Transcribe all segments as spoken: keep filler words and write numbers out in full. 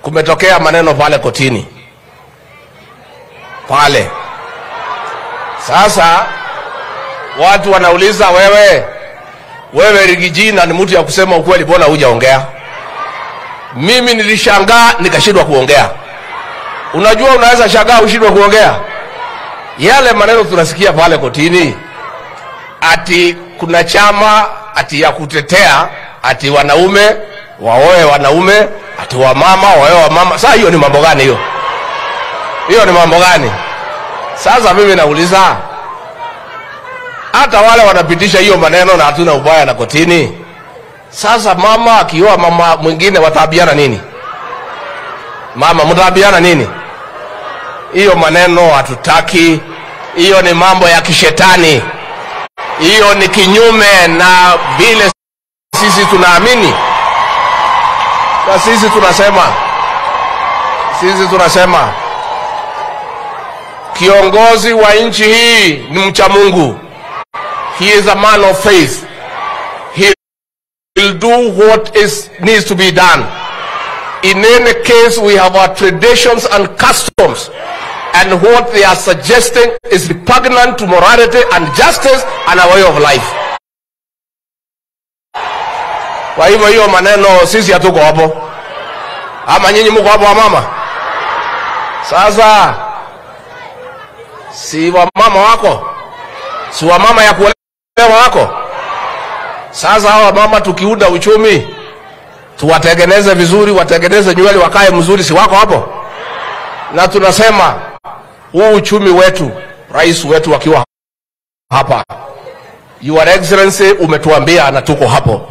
kumetokea maneno pale kotini pale. Sasa watu wanauliza, wewe wewe Rigijina ni mtu ya kusema ukweli, mbona hujaongea? Mimi nilishangaa nikashindwa kuongea. Unajua unaweza shangaa ushindwe kuongea. Yale maneno tunasikia pale kotini ati kuna chama ati ya kutetea ati wanaume waoe wanaume, ati wamama waoe wamama. Sasa hiyo ni mambo gani hiyo? Hiyo ni mambo gani? Sasa mimi nauliza, hata wale wanapitisha hiyo maneno na hatuna ubaya na kotini, sasa mama akioa mama mwingine watabiana nini? Mama mtabiana nini? Hiyo maneno hatutaki. Hiyo ni mambo ya kishetani. Hiyo ni kinyume na vile sisi tunaamini. Na sisi tunasema sisi tunasema kiongozi wa nchi hii ni mcha Mungu. He is a man of faith. He will do what is needs to be done. In any case, we have our traditions and customs, and what they are suggesting is repugnant to morality and justice and a way of life. Kwa hivyo hiyo maneno sisi hatuko hapo. Ama nyinyi mko hapo mama? Sasa si wa mama wako, si wa mama ya kuelewa wako. Sasa hawa mama tukiunda uchumi, tuwatengeneze vizuri, watengeneze nywele wakae mzuri, si wako hapo? Na tunasema huu uchumi wetu, rais wetu akiwa hapa, Your Excellency umetuambia na tuko hapo,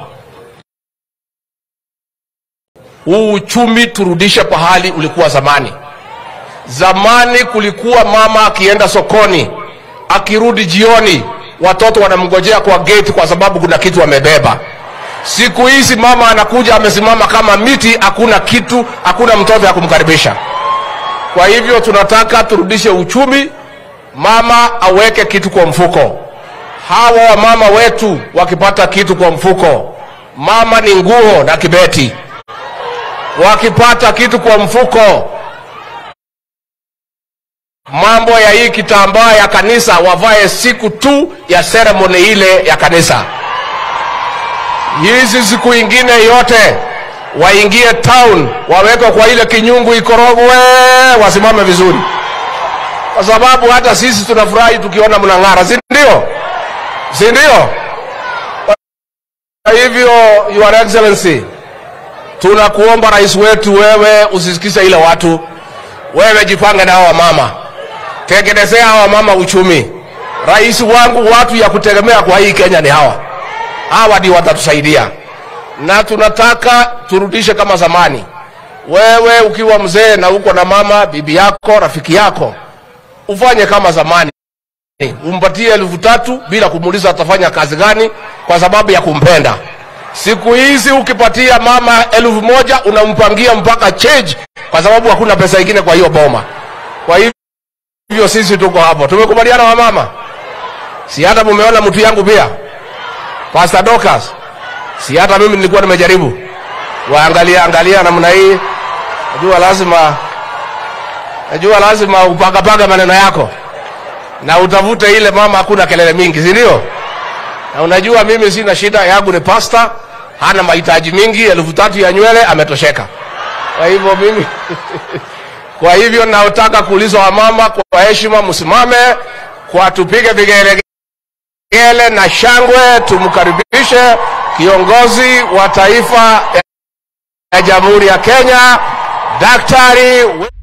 huu uchumi turudishe pahali ulikuwa zamani. Zamani kulikuwa mama akienda sokoni, akirudi jioni watoto wanamngojea kwa gate kwa sababu kuna kitu amebeba. Siku hizi mama anakuja amesimama kama miti, hakuna kitu, hakuna mtoto ya kumkaribisha. Kwa hivyo tunataka turudishe uchumi, mama aweke kitu kwa mfuko. Hawa wa mama wetu wakipata kitu kwa mfuko, mama ni nguo na kibeti. Wakipata kitu kwa mfuko, mambo ya hii kitambaa ya kanisa wavae siku tu ya ceremony ile ya kanisa. Hizi siku ingine yote waingie town, waweke kwa ile kinyungu ikorogwe, wasimame vizuri. Kwa sababu hata sisi tunafurahi tukiona mnang'ara, si ndio? Si ndio? Kwa hivyo Your Excellency, tunakuomba rais wetu, wewe usisikize ile watu. Wewe jipange na hawa mama. Tengenezea hawa mama uchumi. Rais wangu, watu ya kutegemea kwa hii Kenya ni hawa. Hawa ndio watatusaidia. Na tunataka turudishe kama zamani. Wewe ukiwa mzee na uko na mama, bibi yako, rafiki yako, ufanye kama zamani. Umpatie elfu tatu bila kumuuliza atafanya kazi gani, kwa sababu ya kumpenda. Siku hizi ukipatia mama elfu moja unampangia mpaka change, kwa sababu hakuna pesa nyingine kwa hiyo boma. Kwa hivyo sisi tuko hapo. Tumekubaliana wa mama. Si hata mumeona mtu yangu pia, Pastor Docas. Si hata mimi nilikuwa nimejaribu. Waangalia angalia namna hii. Najua lazima najua lazima upanga panga maneno yako. Na utavute ile mama hakuna kelele mingi, si ndio? Na unajua mimi sina shida, yangu ni pastor, hana mahitaji mingi, elfu tatu ya nywele ametosheka. Kwa hivyo mimi kwa hivyo naotaka kuuliza wa mama kwa heshima, msimame kwa tupige vigelegele na shangwe, tumkaribishe kiongozi wa taifa ya Jamhuri ya Kenya, Daktari